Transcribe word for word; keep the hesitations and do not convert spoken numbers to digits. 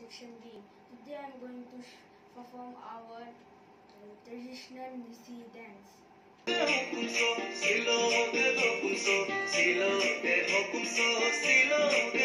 section B. Today I am going to perform our uh, traditional Nisi dance. Silo de hukum so, silo de hukum so, silo de